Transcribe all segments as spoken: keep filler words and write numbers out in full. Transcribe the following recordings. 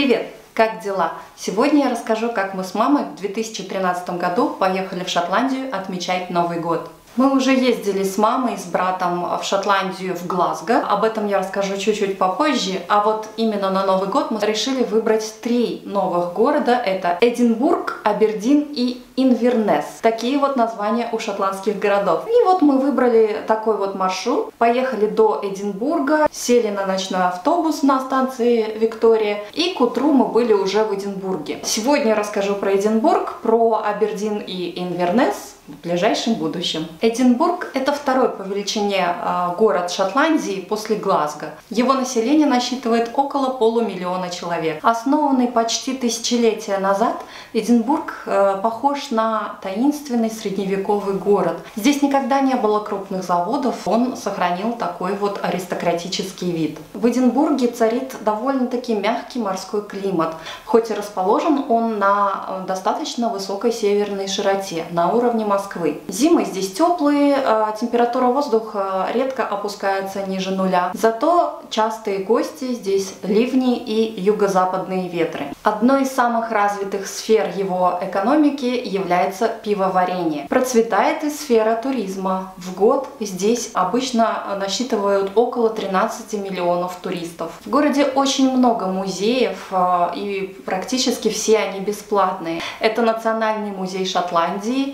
Привет! Как дела? Сегодня я расскажу, как мы с мамой в две тысячи тринадцатом году поехали в Шотландию отмечать Новый год. Мы уже ездили с мамой и с братом в Шотландию, в Глазго. Об этом я расскажу чуть-чуть попозже. А вот именно на Новый год мы решили выбрать три новых города. Это Эдинбург, Абердин и Инвернес. Такие вот названия у шотландских городов. И вот мы выбрали такой вот маршрут. Поехали до Эдинбурга, сели на ночной автобус на станции Виктория. И к утру мы были уже в Эдинбурге. Сегодня я расскажу про Эдинбург, про Абердин и Инвернес в ближайшем будущем. Эдинбург – это второй по величине э, город Шотландии после Глазго. Его население насчитывает около полумиллиона человек. Основанный почти тысячелетия назад, Эдинбург э, похож на таинственный средневековый город. Здесь никогда не было крупных заводов, он сохранил такой вот аристократический вид. В Эдинбурге царит довольно-таки мягкий морской климат, хоть и расположен он на достаточно высокой северной широте, на уровне Москвы. Москвы. Зимы здесь теплые, температура воздуха редко опускается ниже нуля. Зато частые гости здесь ливни и юго-западные ветры. Одной из самых развитых сфер его экономики является пивоварение. Процветает и сфера туризма. В год здесь обычно насчитывают около тринадцати миллионов туристов. В городе очень много музеев, и практически все они бесплатные. Это Национальный музей Шотландии,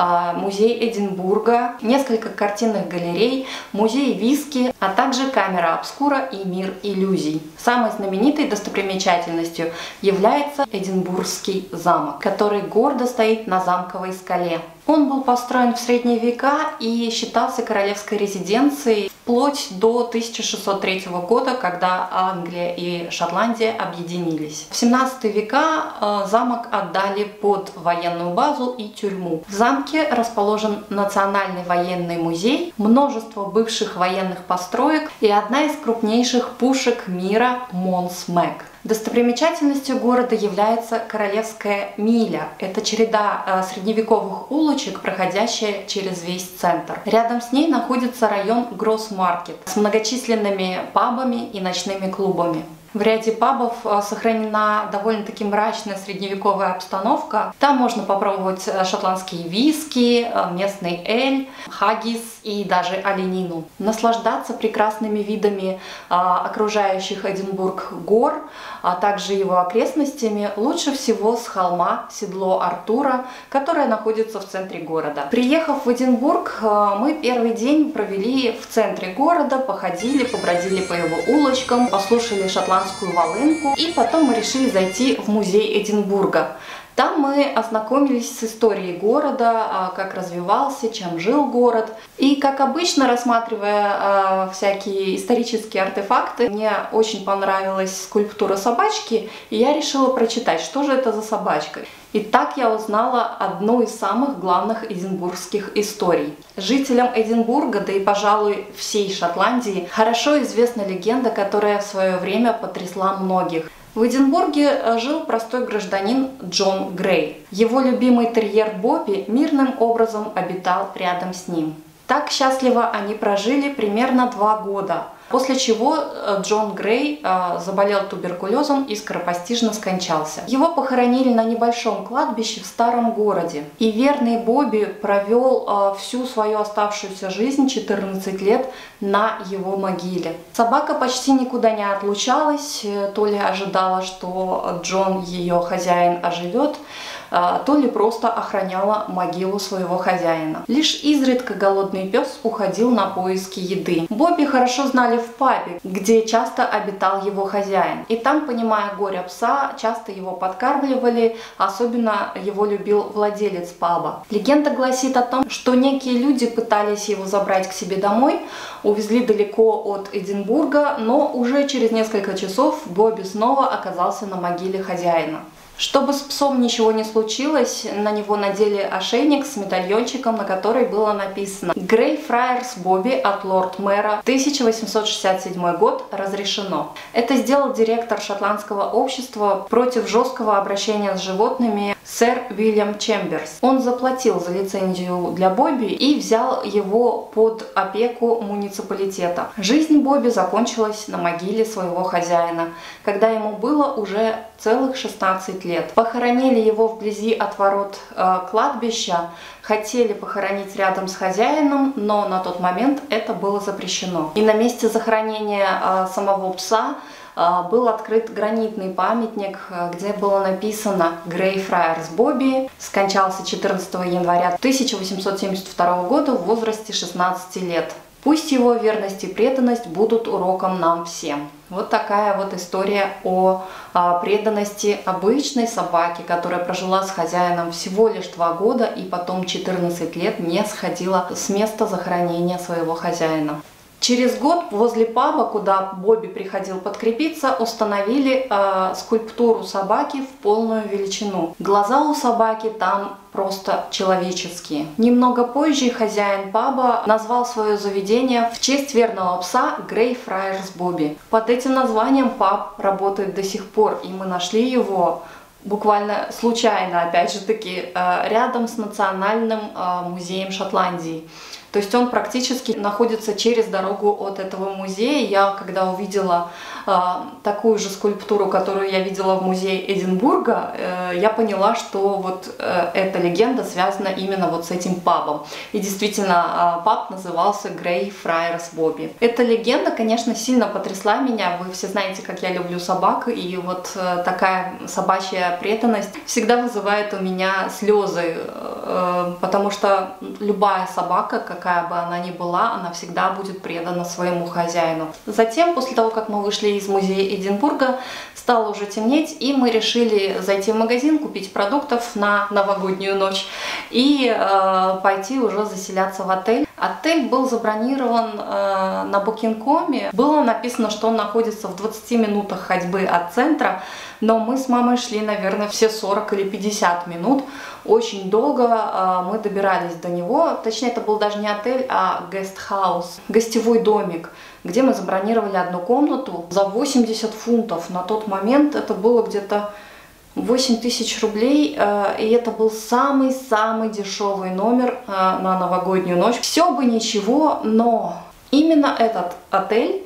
музей Эдинбурга, несколько картинных галерей, музей виски, а также камера обскура и мир иллюзий. Самой знаменитой достопримечательностью является Эдинбургский замок, который гордо стоит на замковой скале. Он был построен в средние века и считался королевской резиденцией вплоть до тысяча шестьсот третьего года, когда Англия и Шотландия объединились. В семнадцатые века замок отдали под военную базу и тюрьму. В замке расположен Национальный военный музей, множество бывших военных построек и одна из крупнейших пушек мира Монс Мэг. Достопримечательностью города является Королевская миля. Это череда средневековых улочек, проходящая через весь центр. Рядом с ней находится район Гросс-Маркет с многочисленными пабами и ночными клубами. В ряде пабов сохранена довольно-таки мрачная средневековая обстановка. Там можно попробовать шотландские виски, местный эль, хаггис и даже оленину. Наслаждаться прекрасными видами окружающих Эдинбург гор, а также его окрестностями лучше всего с холма Седло Артура, которое находится в центре города. Приехав в Эдинбург, мы первый день провели в центре города, походили, побродили по его улочкам, послушали шотландскую волынку, и потом мы решили зайти в музей Эдинбурга. Там мы ознакомились с историей города, как развивался, чем жил город. И, как обычно, рассматривая э, всякие исторические артефакты, мне очень понравилась скульптура собачки, и я решила прочитать, что же это за собачка. И так я узнала одну из самых главных эдинбургских историй. Жителям Эдинбурга, да и, пожалуй, всей Шотландии, хорошо известна легенда, которая в свое время потрясла многих. В Эдинбурге жил простой гражданин Джон Грей. Его любимый терьер Бобби мирным образом обитал рядом с ним. Так счастливо они прожили примерно два года, после чего Джон Грей заболел туберкулезом и скоропостижно скончался. Его похоронили на небольшом кладбище в старом городе. И верный Бобби провел всю свою оставшуюся жизнь, четырнадцать лет, на его могиле. Собака почти никуда не отлучалась, то ли ожидала, что Джон, ее хозяин, оживет, то ли просто охраняла могилу своего хозяина. Лишь изредка голодный пес уходил на поиски еды. Бобби хорошо знали в пабе, где часто обитал его хозяин. И там, понимая горе пса, часто его подкармливали, особенно его любил владелец паба. Легенда гласит о том, что некие люди пытались его забрать к себе домой, увезли далеко от Эдинбурга, но уже через несколько часов Бобби снова оказался на могиле хозяина. Чтобы с псом ничего не случилось, на него надели ошейник с медальончиком, на который было написано «Грей Фраерс Бобби от лорд-мэра, тысяча восемьсот шестьдесят седьмой год, разрешено». Это сделал директор шотландского общества против жесткого обращения с животными сэр Уильям Чемберс. Он заплатил за лицензию для Бобби и взял его под опеку муниципалитета. Жизнь Бобби закончилась на могиле своего хозяина, когда ему было уже целых шестнадцать лет. Похоронили его вблизи от ворот э, кладбища, хотели похоронить рядом с хозяином, но на тот момент это было запрещено. И на месте захоронения э, самого пса был открыт гранитный памятник, где было написано «Грейфрайерс Бобби». Скончался четырнадцатого января тысяча восемьсот семьдесят второго года в возрасте шестнадцати лет. Пусть его верность и преданность будут уроком нам всем. Вот такая вот история о а, преданности обычной собаки, которая прожила с хозяином всего лишь два года и потом четырнадцать лет не сходила с места захоронения своего хозяина. Через год возле паба, куда Бобби приходил подкрепиться, установили э, скульптуру собаки в полную величину. Глаза у собаки там просто человеческие. Немного позже хозяин паба назвал свое заведение в честь верного пса Грейфрайерс Бобби. Под этим названием паб работает до сих пор, и мы нашли его буквально случайно, опять же таки, э, рядом с Национальным э, музеем Шотландии. То есть он практически находится через дорогу от этого музея. Я, когда увидела э, такую же скульптуру, которую я видела в музее Эдинбурга, э, я поняла, что вот э, эта легенда связана именно вот с этим пабом. И действительно, э, паб назывался Грейфрайерс Бобби. Эта легенда, конечно, сильно потрясла меня. Вы все знаете, как я люблю собак, и вот э, такая собачья преданность всегда вызывает у меня слезы, э, потому что любая собака, как какая бы она ни была, она всегда будет предана своему хозяину. Затем, после того, как мы вышли из музея Эдинбурга, стало уже темнеть, и мы решили зайти в магазин, купить продуктов на новогоднюю ночь и э, пойти уже заселяться в отель. Отель был забронирован э, на букинг точка коме. Было написано, что он находится в двадцати минутах ходьбы от центра, но мы с мамой шли, наверное, все сорок или пятьдесят минут. Очень долго э, мы добирались до него. Точнее, это был даже не отель, а гестхаус, гостевой домик, где мы забронировали одну комнату за восемьдесят фунтов. На тот момент это было где-то восемь тысяч рублей, э, и это был самый-самый дешевый номер э, на новогоднюю ночь. Все бы ничего, но именно этот отель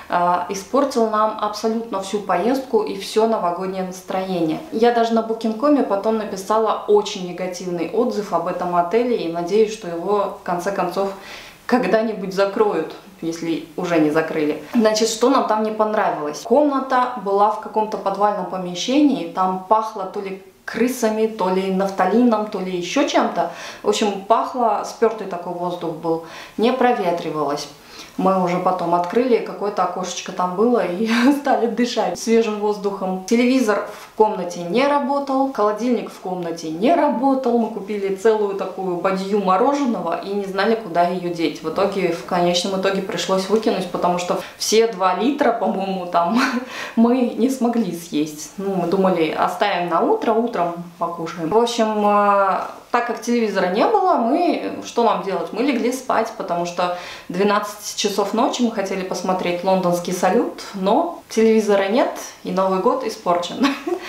испортил нам абсолютно всю поездку и все новогоднее настроение. Я даже на букинг точка коме потом написала очень негативный отзыв об этом отеле и надеюсь, что его в конце концов когда-нибудь закроют, если уже не закрыли. Значит, что нам там не понравилось? Комната была в каком-то подвальном помещении, там пахло то ли крысами, то ли нафталином, то ли еще чем-то. В общем, пахло, спертый такой воздух был, не проветривалось. Мы уже потом открыли, какое-то окошечко там было и стали дышать свежим воздухом. Телевизор в комнате не работал, холодильник в комнате не работал. Мы купили целую такую бадью мороженого и не знали, куда ее деть. В итоге, в конечном итоге пришлось выкинуть, потому что все два литра, по-моему, там мы не смогли съесть. Ну, мы думали, оставим на утро, утром покушаем. В общем, так как телевизора не было, мы, что нам делать? Мы легли спать, потому что двенадцать часов ночи мы хотели посмотреть лондонский салют, но телевизора нет, и Новый год испорчен.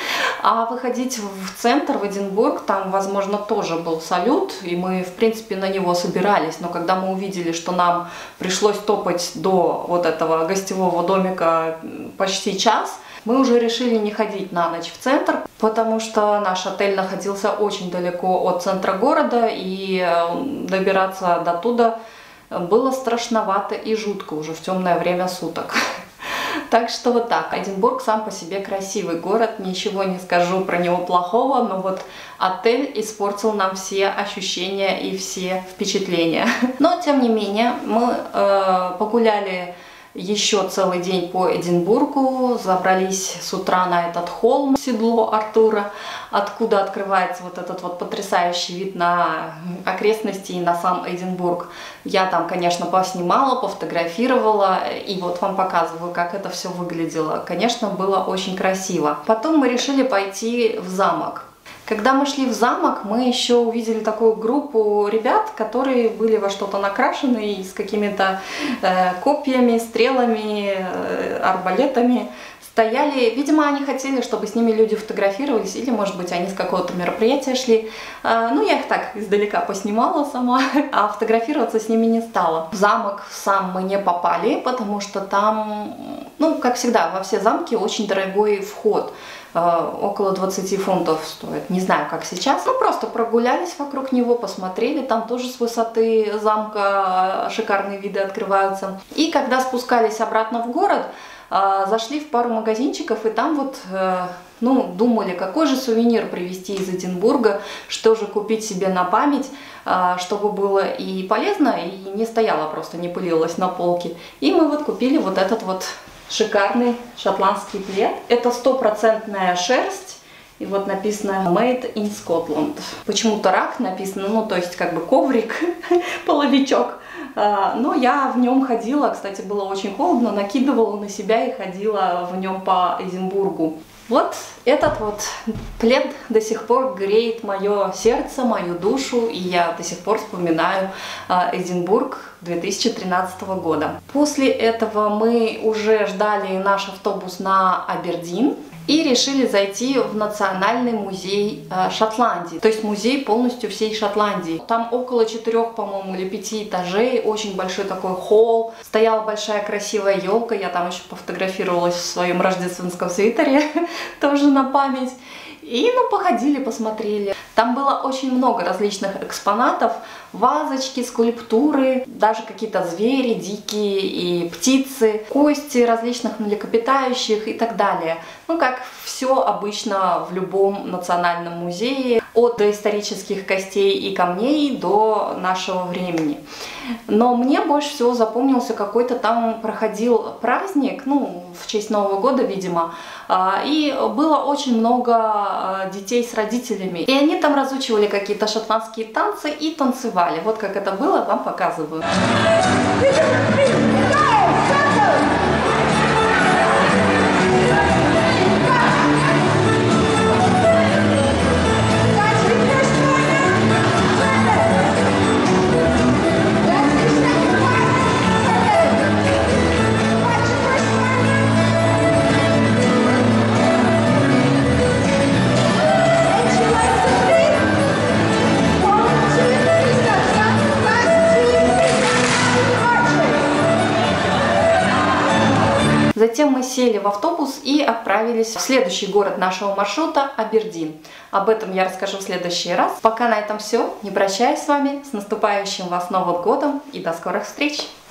А выходить в центр, в Эдинбург, там, возможно, тоже был салют, и мы, в принципе, на него собирались, но когда мы увидели, что нам пришлось топать до вот этого гостевого домика почти час, мы уже решили не ходить на ночь в центр, потому что наш отель находился очень далеко от центра города, и добираться до туда было страшновато и жутко уже в темное время суток. Так что вот так. Эдинбург сам по себе красивый город, ничего не скажу про него плохого, но вот отель испортил нам все ощущения и все впечатления. Но тем не менее мы э, погуляли еще целый день по Эдинбургу, забрались с утра на этот холм, седло Артура, откуда открывается вот этот вот потрясающий вид на окрестности и на сам Эдинбург. Я там, конечно, поснимала, пофотографировала, и вот вам показываю, как это все выглядело. Конечно, было очень красиво. Потом мы решили пойти в замок. Когда мы шли в замок, мы еще увидели такую группу ребят, которые были во что-то накрашены и с какими-то э, копьями, стрелами, э, арбалетами стояли, видимо, они хотели, чтобы с ними люди фотографировались, или, может быть, они с какого-то мероприятия шли. Ну, я их так издалека поснимала сама, а фотографироваться с ними не стала. В замок сам мы не попали, потому что там, ну, как всегда, во все замки очень дорогой вход. Около двадцати фунтов стоит. Не знаю, как сейчас. Ну, просто прогулялись вокруг него, посмотрели. Там тоже с высоты замка шикарные виды открываются. И когда спускались обратно в город, зашли в пару магазинчиков, и там вот, ну, думали, какой же сувенир привезти из Эдинбурга, что же купить себе на память, чтобы было и полезно, и не стояло просто, не пылилось на полке. И мы вот купили вот этот вот шикарный шотландский плед. Это стопроцентная шерсть. И вот написано Made in Scotland. Почему-то рак написано, ну то есть как бы коврик, половичок. Но я в нем ходила, кстати, было очень холодно, накидывала на себя и ходила в нем по Эдинбургу. Вот этот вот плед до сих пор греет мое сердце, мою душу, и я до сих пор вспоминаю Эдинбург две тысячи тринадцатого года. После этого мы уже ждали наш автобус на Абердин и решили зайти в Национальный музей Шотландии, то есть музей полностью всей Шотландии. Там около четырех, по-моему, или пяти этажей, очень большой такой холл, стояла большая красивая елка, я там еще пофотографировалась в своем рождественском свитере, тоже на память. И, ну, походили, посмотрели. Там было очень много различных экспонатов, вазочки, скульптуры, даже какие-то звери дикие и птицы, кости различных млекопитающих и так далее. Ну, как все обычно в любом национальном музее, от доисторических костей и камней до нашего времени. Но мне больше всего запомнился какой-то там проходил праздник, ну, в честь Нового года, видимо, и было очень много детей с родителями. И они там разучивали какие-то шотландские танцы и танцевали. Вот как это было, вам показываю. Затем мы сели в автобус и отправились в следующий город нашего маршрута – Абердин. Об этом я расскажу в следующий раз. Пока на этом все. Не прощаюсь с вами. С наступающим вас Новым годом и до скорых встреч!